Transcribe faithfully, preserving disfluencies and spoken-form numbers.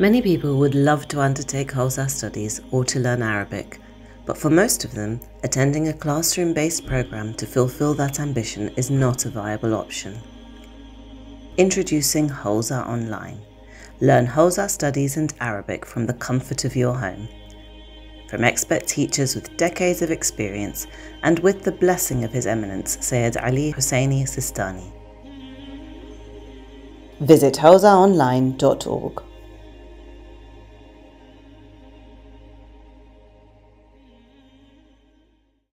Many people would love to undertake Hawza studies or to learn Arabic, but for most of them, attending a classroom-based program to fulfill that ambition is not a viable option. Introducing Hawza Online. Learn Hawza studies and Arabic from the comfort of your home. From expert teachers with decades of experience and with the blessing of His Eminence Sayyid Ali Husseini Sistani. Visit hawza online dot org.